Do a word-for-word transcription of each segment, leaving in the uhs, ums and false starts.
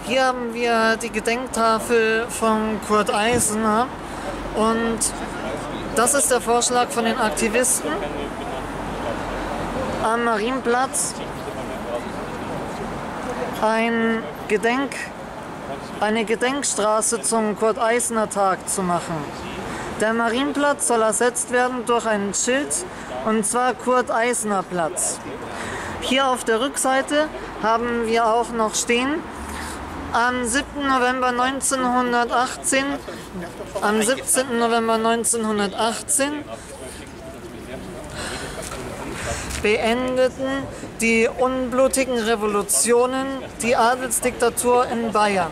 Hier haben wir die Gedenktafel von Kurt Eisner und das ist der Vorschlag von den Aktivisten am Marienplatz, ein Gedenk, eine Gedenkstraße zum Kurt-Eisner-Tag zu machen. Der Marienplatz soll ersetzt werden durch ein Schild, und zwar Kurt-Eisner-Platz. Hier auf der Rückseite haben wir auch noch stehen, am siebten November neunzehnhundertachtzehn, am siebzehnten November neunzehnhundertachtzehn beendeten die unblutigen Revolutionen die Adelsdiktatur in Bayern.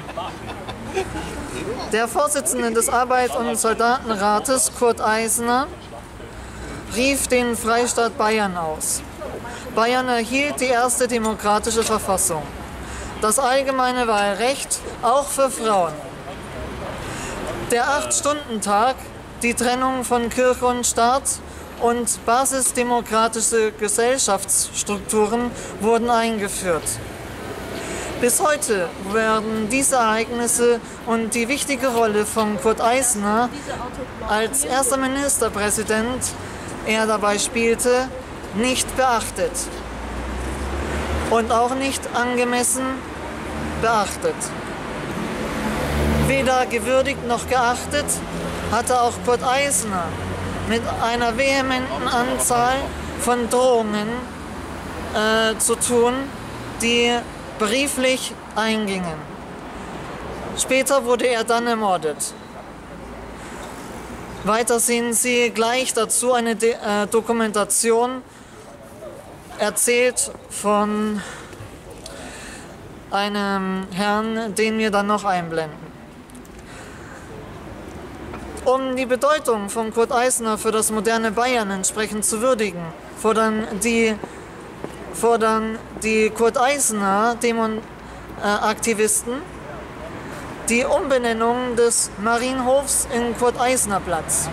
Der Vorsitzende des Arbeit- und Soldatenrates, Kurt Eisner, rief den Freistaat Bayern aus. Bayern erhielt die erste demokratische Verfassung. Das allgemeine Wahlrecht, auch für Frauen. Der Acht-Stunden-Tag, die Trennung von Kirche und Staat und basisdemokratische Gesellschaftsstrukturen wurden eingeführt. Bis heute werden diese Ereignisse und die wichtige Rolle von Kurt Eisner als erster Ministerpräsident, er dabei spielte, nicht beachtet und auch nicht angemessen beachtet. Weder gewürdigt noch geachtet hatte auch Kurt Eisner mit einer vehementen Anzahl von Drohungen äh, zu tun, die brieflich eingingen. Später wurde er dann ermordet. Weiter sehen Sie gleich dazu eine De äh, Dokumentation, erzählt von einem Herrn, den wir dann noch einblenden. Um die Bedeutung von Kurt Eisner für das moderne Bayern entsprechend zu würdigen, fordern die, fordern die Kurt Eisner-Aktivisten die Umbenennung des Marienhofs in Kurt-Eisner-Platz.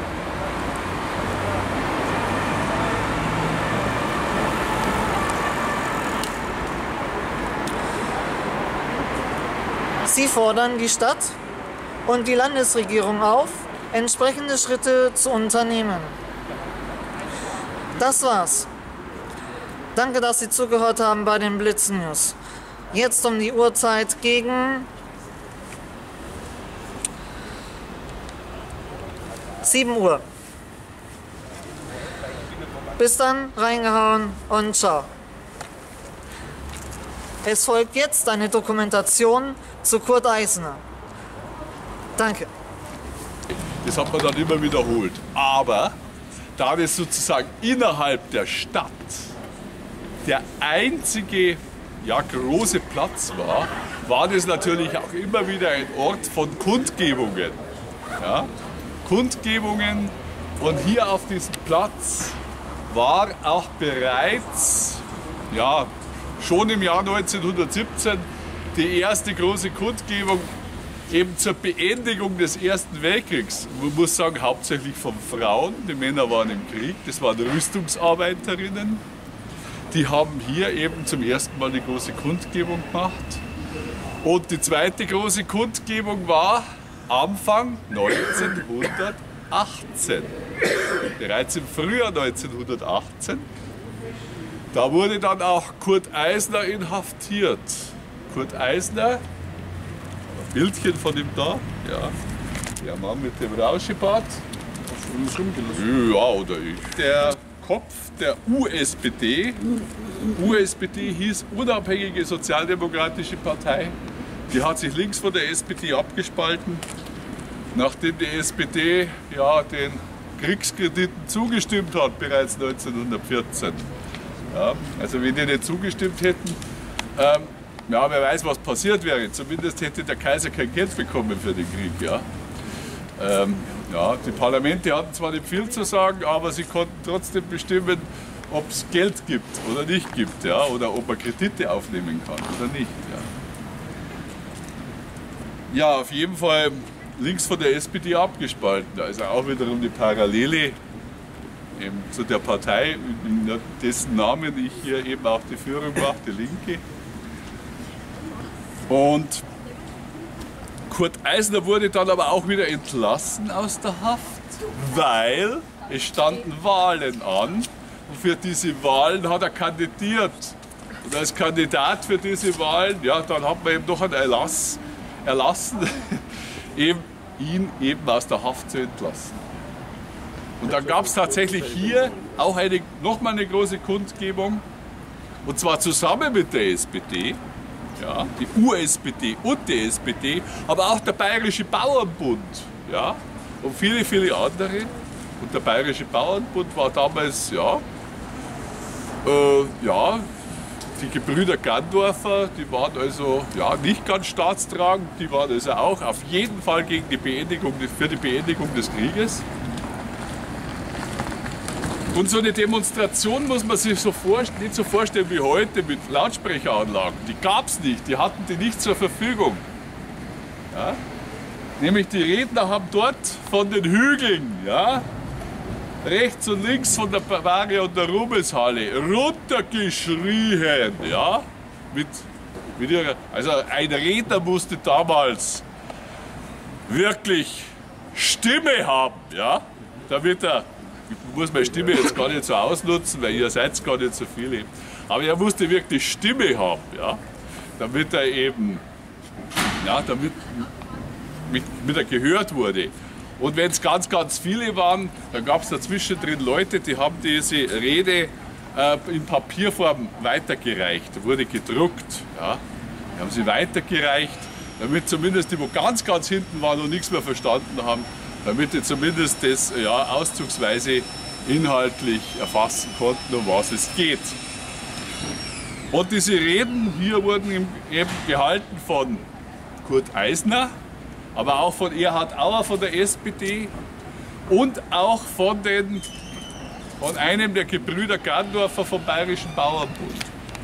Sie fordern die Stadt und die Landesregierung auf, entsprechende Schritte zu unternehmen. Das war's. Danke, dass Sie zugehört haben bei den Blitz News. Jetzt um die Uhrzeit gegen sieben Uhr. Bis dann, reingehauen und ciao. Es folgt jetzt eine Dokumentation zu Kurt Eisner. Danke. Das hat man dann immer wiederholt. Aber da das sozusagen innerhalb der Stadt der einzige ja, große Platz war, war das natürlich auch immer wieder ein Ort von Kundgebungen. Ja? Kundgebungen, und hier auf diesem Platz war auch bereits ja, schon im Jahr neunzehnhundertsiebzehn die erste große Kundgebung eben zur Beendigung des Ersten Weltkriegs. Man muss sagen, hauptsächlich von Frauen, die Männer waren im Krieg, das waren Rüstungsarbeiterinnen. Die haben hier eben zum ersten Mal eine große Kundgebung gemacht. Und die zweite große Kundgebung war Anfang neunzehnhundertachtzehn. Bereits im Frühjahr neunzehnhundertachtzehn. Da wurde dann auch Kurt Eisner inhaftiert. Kurt Eisner, ein Bildchen von ihm da, ja, der Mann mit dem Rauschebart. Ja, oder ich. Der Kopf der U S P D. U S P D hieß Unabhängige Sozialdemokratische Partei. Die hat sich links von der S P D abgespalten, nachdem die S P D ja, den Kriegskrediten zugestimmt hat, bereits neunzehnhundertvierzehn. Ja, also wenn die nicht zugestimmt hätten, ähm, ja, wer weiß, was passiert wäre. Zumindest hätte der Kaiser kein Geld bekommen für den Krieg. Ja. Ähm, ja, die Parlamente hatten zwar nicht viel zu sagen, aber sie konnten trotzdem bestimmen, ob es Geld gibt oder nicht gibt, ja, oder ob man Kredite aufnehmen kann oder nicht. Ja, ja, auf jeden Fall links von der S P D abgespalten. Also auch wiederum die Parallele eben zu der Partei, in dessen Namen ich hier eben auch die Führung mache, die Linke. Und Kurt Eisner wurde dann aber auch wieder entlassen aus der Haft, weil es standen Wahlen an und für diese Wahlen hat er kandidiert. Und als Kandidat für diese Wahlen, ja, dann hat man eben doch einen Erlass erlassen, eben, ihn eben aus der Haft zu entlassen. Und dann gab es tatsächlich hier auch eine, nochmal eine große Kundgebung, und zwar zusammen mit der S P D, ja, die U S P D und die S P D, aber auch der Bayerische Bauernbund, ja, und viele, viele andere. Und der Bayerische Bauernbund war damals, ja, äh, ja, die Gebrüder Gandorfer, die waren also ja, nicht ganz staatstragend, die waren also auch auf jeden Fall gegen die Beendigung, für die Beendigung des Krieges. Und so eine Demonstration muss man sich so nicht so vorstellen wie heute mit Lautsprecheranlagen. Die gab es nicht, die hatten die nicht zur Verfügung. Ja? Nämlich die Redner haben dort von den Hügeln, ja, rechts und links von der Bavaria und der Ruhmeshalle runtergeschrien. Ja? Mit, mit ihrer, also ein Redner musste damals wirklich Stimme haben, ja? Damit er, ich muss meine Stimme jetzt gar nicht so ausnutzen, weil ihr seid gar nicht so viele, aber er musste wirklich Stimme haben, ja? Damit er eben, ja, damit, damit er gehört wurde. Und wenn es ganz, ganz viele waren, dann gab es dazwischen drin Leute, die haben diese Rede äh, in Papierform weitergereicht, wurde gedruckt. Ja? Die haben sie weitergereicht, damit zumindest die, wo ganz, ganz hinten waren und nichts mehr verstanden haben, damit die zumindest das ja, auszugsweise inhaltlich erfassen konnten, um was es geht. Und diese Reden hier wurden eben gehalten von Kurt Eisner, aber auch von Erhard Auer von der S P D und auch von, den, von einem der Gebrüder Gandorfer vom Bayerischen Bauernbund.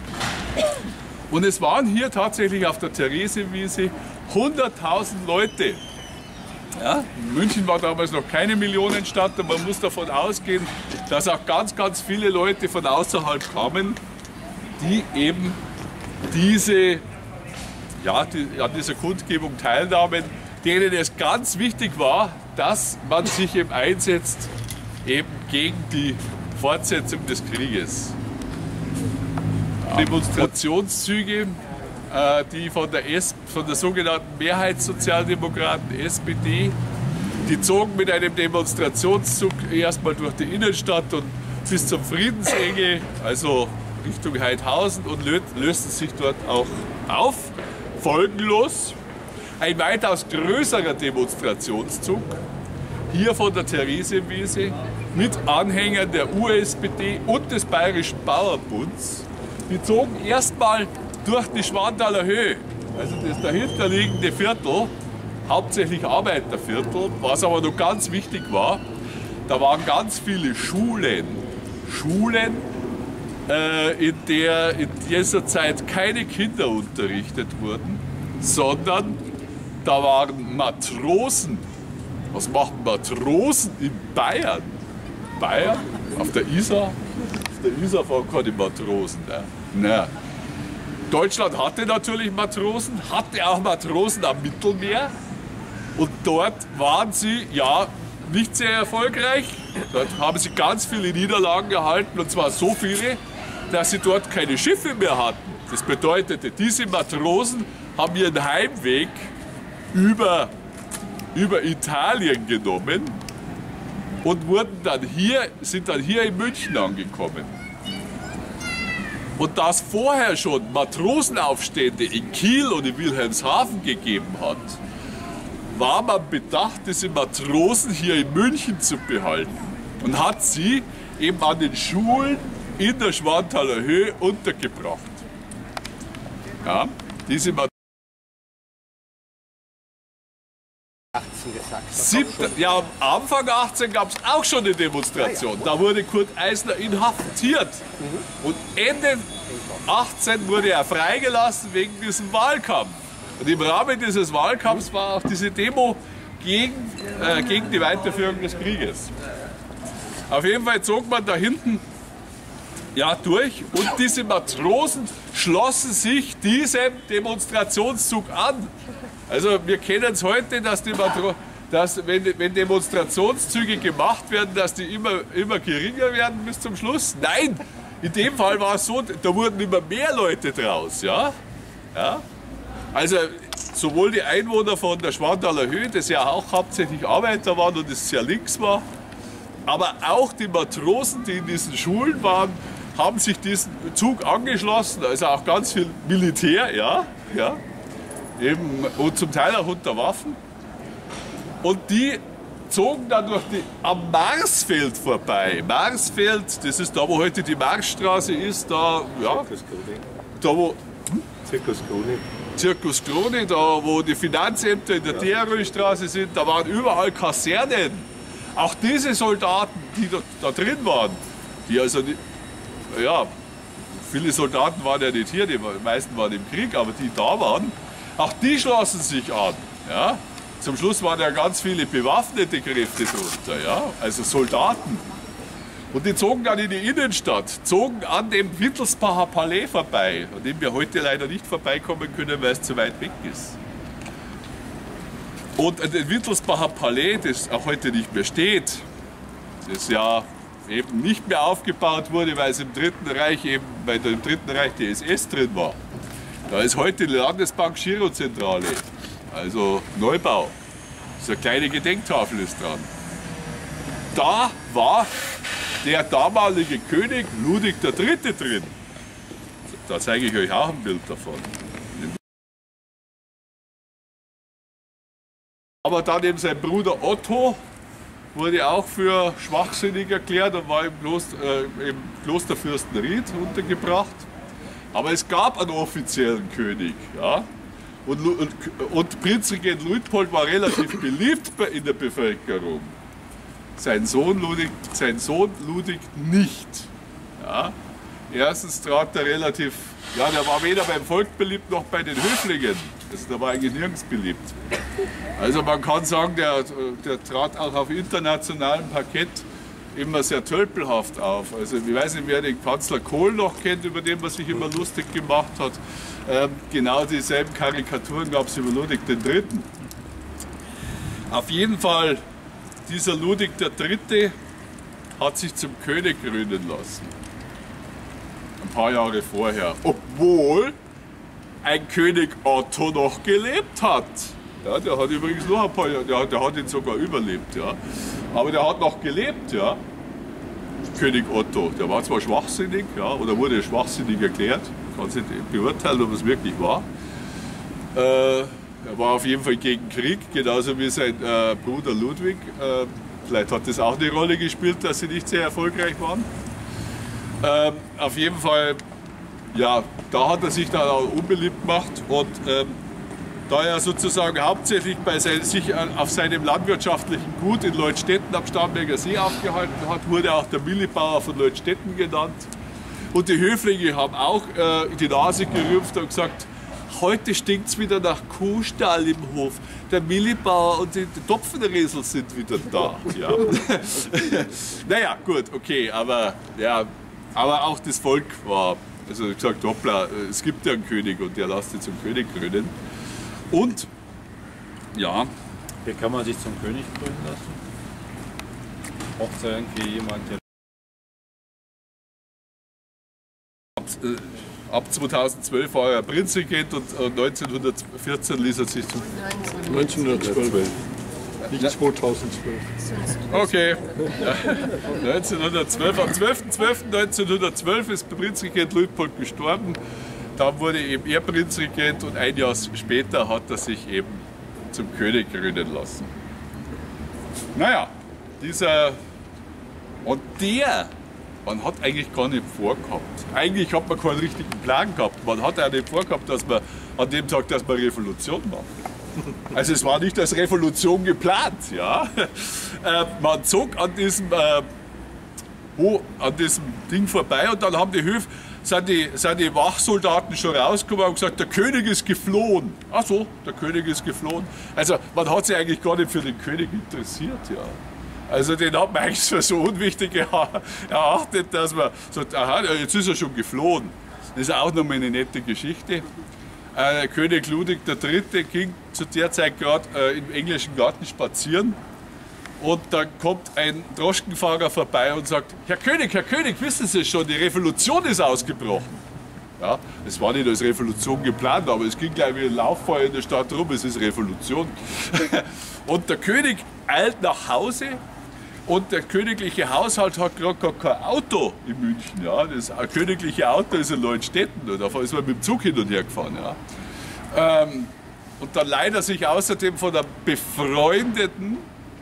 Und es waren hier tatsächlich auf der Theresienwiese hunderttausend Leute. Ja, München war damals noch keine Millionenstadt und man muss davon ausgehen, dass auch ganz, ganz viele Leute von außerhalb kamen, die eben diese, ja, die, an dieser Kundgebung teilnahmen, denen es ganz wichtig war, dass man sich eben einsetzt eben gegen die Fortsetzung des Krieges. Ja. Demonstrationszüge, äh, die von der, S, von der sogenannten Mehrheitssozialdemokraten S P D, die zogen mit einem Demonstrationszug erstmal durch die Innenstadt und bis zum Friedensenge, also Richtung Heidhausen, und lösten sich dort auch auf, folgenlos. Ein weitaus größerer Demonstrationszug, hier von der Theresienwiese, mit Anhängern der U S P D und des Bayerischen Bauernbunds. Die zogen erstmal durch die Schwanthaler Höhe, also das dahinterliegende Viertel, hauptsächlich Arbeiterviertel, was aber noch ganz wichtig war, da waren ganz viele Schulen, Schulen, äh, in der in dieser Zeit keine Kinder unterrichtet wurden, sondern da waren Matrosen. Was machen Matrosen in Bayern? Bayern? Auf der Isar? Auf der Isar fahren keine Matrosen. Ne? Nein. Deutschland hatte natürlich Matrosen, hatte auch Matrosen am Mittelmeer. Und dort waren sie, ja, nicht sehr erfolgreich. Dort haben sie ganz viele Niederlagen erhalten, und zwar so viele, dass sie dort keine Schiffe mehr hatten. Das bedeutete, diese Matrosen haben ihren Heimweg über, über Italien genommen und wurden dann hier, sind dann hier in München angekommen. Und dass vorher schon Matrosenaufstände in Kiel und in Wilhelmshaven gegeben hat, war man bedacht, diese Matrosen hier in München zu behalten, und hat sie eben an den Schulen in der Schwanthaler Höhe untergebracht. Ja, diese Matrosen Siebte, ja, am Anfang achtzehn gab es auch schon eine Demonstration. Da wurde Kurt Eisner inhaftiert. Und Ende achtzehn wurde er freigelassen wegen diesem Wahlkampf. Und im Rahmen dieses Wahlkampfs war auch diese Demo gegen, äh, gegen die Weiterführung des Krieges. Auf jeden Fall zog man da hinten ja, durch, und diese Matrosen schlossen sich diesem Demonstrationszug an. Also wir kennen es heute, dass, die Matro dass wenn, wenn Demonstrationszüge gemacht werden, dass die immer, immer geringer werden bis zum Schluss. Nein, in dem Fall war es so, da wurden immer mehr Leute draus. Ja? Ja? Also sowohl die Einwohner von der Schwanthaler Höhe, das ja auch hauptsächlich Arbeiter waren und es sehr links war, aber auch die Matrosen, die in diesen Schulen waren, haben sich diesen Zug angeschlossen, also auch ganz viel Militär, ja, ja, eben, und zum Teil auch unter Waffen. Und die zogen dann durch die, am Marsfeld vorbei. Marsfeld, das ist da, wo heute die Marsstraße ist, da, ja, da wo... Hm? Zirkus Krone. Zirkus Krone, da wo die Finanzämter in der ja. Theerstraße sind, da waren überall Kasernen. Auch diese Soldaten, die da, da drin waren, die also, ja, viele Soldaten waren ja nicht hier, die meisten waren im Krieg, aber die da waren, auch die schlossen sich an. Ja. Zum Schluss waren ja ganz viele bewaffnete Kräfte drunter, ja, also Soldaten. Und die zogen dann in die Innenstadt, zogen an dem Wittelsbacher Palais vorbei, an dem wir heute leider nicht vorbeikommen können, weil es zu weit weg ist. Und das Wittelsbacher Palais, das auch heute nicht mehr steht, das ja eben nicht mehr aufgebaut wurde, weil es im Dritten Reich eben bei dem Dritten Reich die S S drin war. Da ist heute die Landesbank Girozentrale, also Neubau. So eine kleine Gedenktafel ist dran. Da war der damalige König Ludwig der Dritte drin. Da zeige ich euch auch ein Bild davon. Aber dann eben sein Bruder Otto wurde auch für schwachsinnig erklärt und war im Kloster, äh, im Kloster Fürstenried untergebracht. Aber es gab einen offiziellen König. Ja? Und, und, und Prinzregent Luitpold war relativ beliebt in der Bevölkerung. Sein Sohn Ludwig, sein Sohn Ludwig nicht. Ja? Erstens trat er relativ, ja, der war weder beim Volk beliebt noch bei den Höflingen. Also der war eigentlich nirgends beliebt. Also man kann sagen, der, der trat auch auf internationalem Parkett immer sehr tölpelhaft auf. Also ich weiß nicht, wer den Kanzler Kohl noch kennt, über den man sich immer lustig gemacht hat. Ähm, genau dieselben Karikaturen gab es über Ludwig den Dritten. Auf jeden Fall, dieser Ludwig der Dritte hat sich zum König krönen lassen. Ein paar Jahre vorher. Obwohl ein König Otto noch gelebt hat. Ja, der hat übrigens noch ein paar Jahre, der, der hat ihn sogar überlebt. Ja. Aber der hat noch gelebt, ja. König Otto. Der war zwar schwachsinnig, ja, oder wurde schwachsinnig erklärt. Ich kann es nicht beurteilen, ob es wirklich war. Äh, Er war auf jeden Fall gegen Krieg, genauso wie sein äh, Bruder Ludwig. Äh, vielleicht hat das auch eine Rolle gespielt, dass sie nicht sehr erfolgreich waren. Ähm, auf jeden Fall, ja, da hat er sich dann auch unbeliebt gemacht. Und ähm, da er sozusagen hauptsächlich bei sein, sich auf seinem landwirtschaftlichen Gut in Leutstetten am Starnberger See aufgehalten hat, wurde auch der Millibauer von Leutstetten genannt. Und die Höflinge haben auch äh, die Nase gerümpft und gesagt, heute stinkt es wieder nach Kuhstall im Hof. Der Millibauer und die Topfenriesel sind wieder da. Ja. Naja, gut, okay, aber, ja, aber auch das Volk war, also gesagt, hoppla, es gibt ja einen König und der lässt ihn zum König krönen. Und, ja. Wie kann man sich zum König krönen lassen? Braucht es irgendwie jemand, der ab zweitausendzwölf war er Prinzregent und neunzehnhundertvierzehn ließ er sich zum... neunzehnhundertzwölf. Nicht zweitausendzwölf. Okay. Ja. neunzehnhundertzwölf. Am zwölften zwölften neunzehnhundertzwölf ist Prinzregent Luitpold gestorben. Dann wurde eben er Prinzregent und ein Jahr später hat er sich eben zum König krönen lassen. Naja, dieser... Und der... Man hat eigentlich gar nicht vorgehabt. Eigentlich hat man keinen richtigen Plan gehabt. Man hat auch nicht vorgehabt, dass man an dem Tag, dass man Revolution macht. Also es war nicht als Revolution geplant. Ja? Äh, man zog an diesem, äh, wo, an diesem Ding vorbei und dann haben die Höfe, sind die, sind die Wachsoldaten schon rausgekommen und gesagt, der König ist geflohen. Ach so, der König ist geflohen. Also man hat sich eigentlich gar nicht für den König interessiert. Ja. Also den hat man eigentlich für so unwichtig erachtet, dass man sagt, aha, jetzt ist er schon geflohen. Das ist auch nochmal eine nette Geschichte. Äh, König Ludwig der Dritte ging zu der Zeit gerade äh, im englischen Garten spazieren. Und dann kommt ein Droschkenfahrer vorbei und sagt, Herr König, Herr König, wissen Sie schon, die Revolution ist ausgebrochen. Ja, es war nicht als Revolution geplant, aber es ging gleich wie ein Lauffeuer in der Stadt rum, es ist Revolution. Und der König eilt nach Hause und der königliche Haushalt hat gerade gar kein Auto in München. Ja. Das königliche Auto ist in Leuenstetten und da ist man mit dem Zug hin und her gefahren. Ja. Ähm, und dann leiht er sich außerdem von einem befreundeten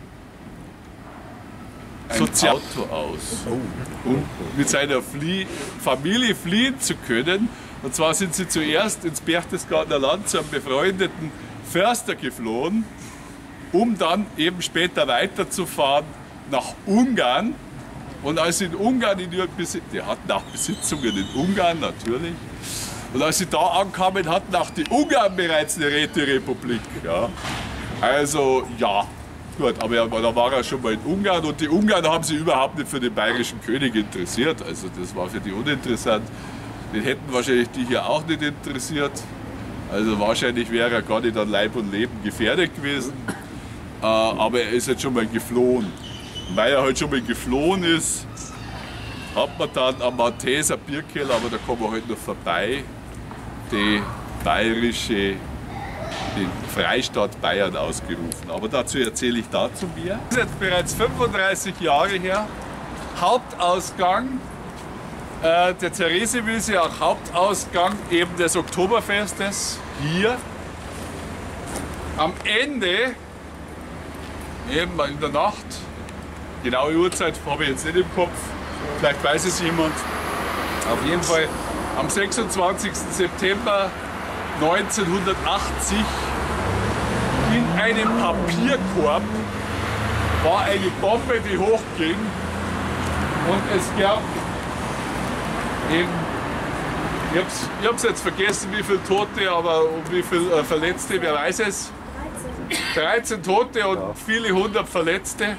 ein Auto aus, um mit seiner Flie Familie fliehen zu können. Und zwar sind sie zuerst ins Berchtesgadener Land zu einem befreundeten Förster geflohen, um dann eben später weiterzufahren nach Ungarn. Und als sie in Ungarn in ihren Besitz, die hatten auch Besitzungen in Ungarn natürlich. Und als sie da ankamen, hatten auch die Ungarn bereits eine Räterepublik. Ja. Also ja. Gut, aber da war er schon mal in Ungarn und die Ungarn haben sich überhaupt nicht für den bayerischen König interessiert. Also das war für die uninteressant. Den hätten wahrscheinlich die hier auch nicht interessiert. Also wahrscheinlich wäre er gar nicht an Leib und Leben gefährdet gewesen. Äh, aber er ist jetzt schon mal geflohen. Und weil er halt schon mal geflohen ist, hat man dann am Malteser Bierkeller, aber da kommen wir halt noch vorbei, die bayerische den Freistaat Bayern ausgerufen. Aber dazu erzähle ich dazu mehr. Das ist jetzt bereits fünfunddreißig Jahre her. Hauptausgang äh, der Theresienwiese, auch Hauptausgang eben des Oktoberfestes hier. Am Ende, eben in der Nacht, genaue Uhrzeit habe ich jetzt nicht im Kopf, vielleicht weiß es jemand, auf jeden Fall am sechsundzwanzigsten September neunzehnhundertachtzig in einem Papierkorb war eine Bombe, die hochging und es gab eben, ich habe es jetzt vergessen, wie viele Tote, aber um wie viele äh, Verletzte, wer weiß es? dreizehn Tote und viele hundert Verletzte.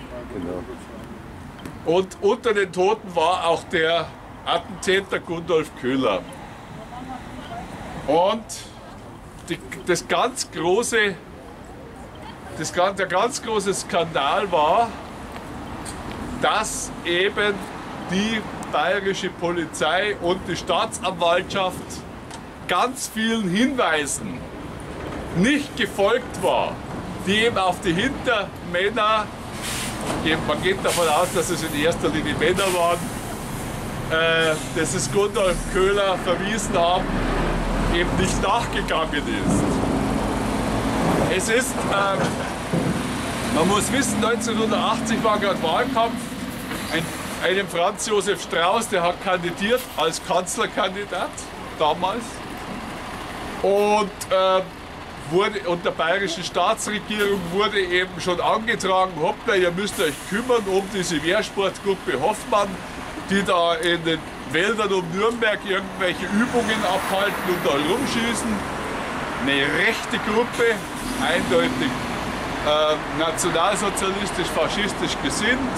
Und unter den Toten war auch der Attentäter Gundolf Köhler. Und die, das ganz große, das, der ganz große Skandal war, dass eben die bayerische Polizei und die Staatsanwaltschaft ganz vielen Hinweisen nicht gefolgt war, die eben auf die Hintermänner, man geht davon aus, dass es in erster Linie Männer waren, äh, das ist Gundolf Köhler verwiesen haben, eben nicht nachgegangen ist. Es ist, ähm, man muss wissen, neunzehnhundertachtzig war gerade Wahlkampf, ein, einem Franz Josef Strauß, der hat kandidiert als Kanzlerkandidat damals und äh, wurde unter der bayerischen Staatsregierung wurde eben schon angetragen, hoppla, ihr müsst euch kümmern um diese Wehrsportgruppe Hoffmann, die da in den Wäldern um Nürnberg irgendwelche Übungen abhalten und da rumschießen. Eine rechte Gruppe, eindeutig äh, nationalsozialistisch-faschistisch gesinnt.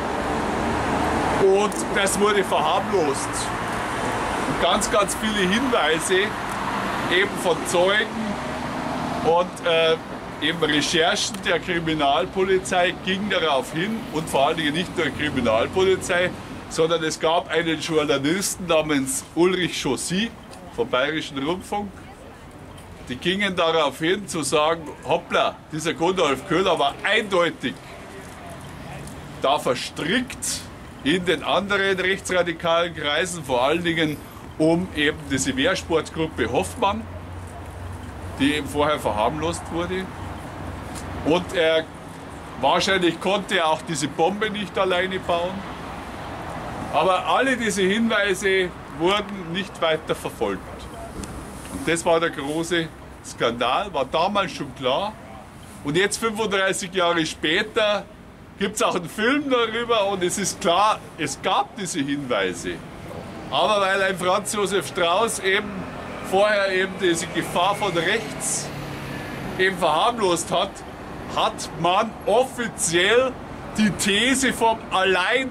Und das wurde verharmlost. Und ganz, ganz viele Hinweise eben von Zeugen und äh, eben Recherchen der Kriminalpolizei gingen darauf hin, und vor allen Dingen nicht nur Kriminalpolizei, sondern es gab einen Journalisten namens Ulrich Chaussy vom Bayerischen Rundfunk. Die gingen darauf hin zu sagen, hoppla, dieser Gundolf Köhler war eindeutig da verstrickt in den anderen rechtsradikalen Kreisen, vor allen Dingen um eben diese Wehrsportgruppe Hoffmann, die eben vorher verharmlost wurde. Und er wahrscheinlich konnte er auch diese Bombe nicht alleine bauen. Aber alle diese Hinweise wurden nicht weiter verfolgt. Und das war der große Skandal, war damals schon klar. Und jetzt fünfunddreißig Jahre später gibt es auch einen Film darüber und es ist klar, es gab diese Hinweise. Aber weil ein Franz Josef Strauß eben vorher eben diese Gefahr von rechts eben verharmlost hat, hat man offiziell die These vom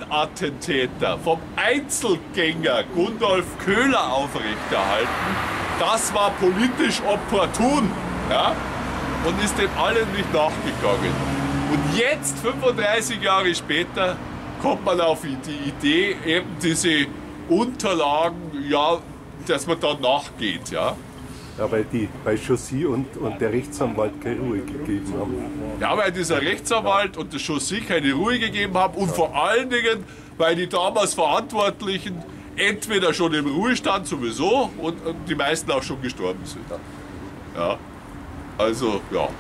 Alleinattentäter, vom Einzelgänger Gundolf Köhler aufrechterhalten. das war politisch opportun, ja, und ist dem allen nicht nachgegangen. Und jetzt, fünfunddreißig Jahre später, kommt man auf die Idee, eben diese Unterlagen, ja, dass man da nachgeht. Ja, ja weil die bei Chaussee und, und der Rechtsanwalt keine Ruhe gegeben haben. Ja, weil dieser Rechtsanwalt und der Chaussee keine Ruhe gegeben haben und vor allen Dingen, weil die damals Verantwortlichen entweder schon im Ruhestand sowieso und, und die meisten auch schon gestorben sind. Ja, also ja.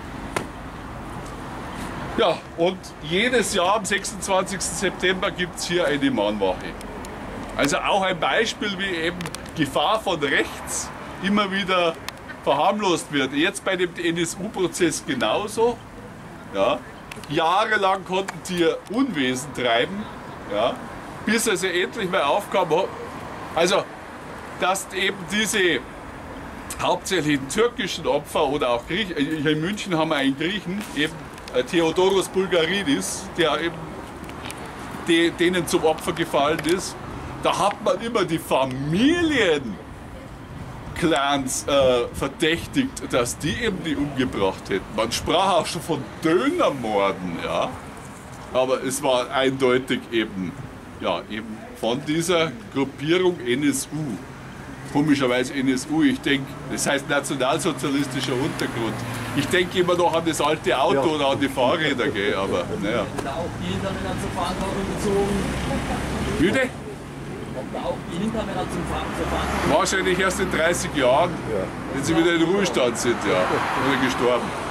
Ja, und jedes Jahr am sechsundzwanzigsten September gibt es hier eine Mahnwache. Also auch ein Beispiel, wie eben Gefahr von rechts immer wieder verharmlost wird. Jetzt bei dem N S U-Prozess genauso. Ja. Jahrelang konnten die hier Unwesen treiben, ja, bis also endlich mal aufkam. Also, dass eben diese hauptsächlich türkischen Opfer oder auch Griechen, hier in München haben wir einen Griechen, eben Theodoros Bulgaridis, der eben de, denen zum Opfer gefallen ist. Da hat man immer die Familienclans äh, verdächtigt, dass die eben die umgebracht hätten. Man sprach auch schon von Dönermorden, ja. Aber es war eindeutig eben, ja, eben von dieser Gruppierung N S U. Komischerweise N S U, ich denke, das heißt nationalsozialistischer Untergrund. Ich denke immer noch an das alte Auto ja. oder an die Fahrräder, gell, aber naja. Haben da auch die Hintermänner zur Verantwortung gezogen? Bitte? Haben da auch die Hintermänner zum Ver zur Verantwortung? Wahrscheinlich erst in dreißig Jahren, Ja. wenn sie wieder in Ruhestand sind, ja, oder gestorben.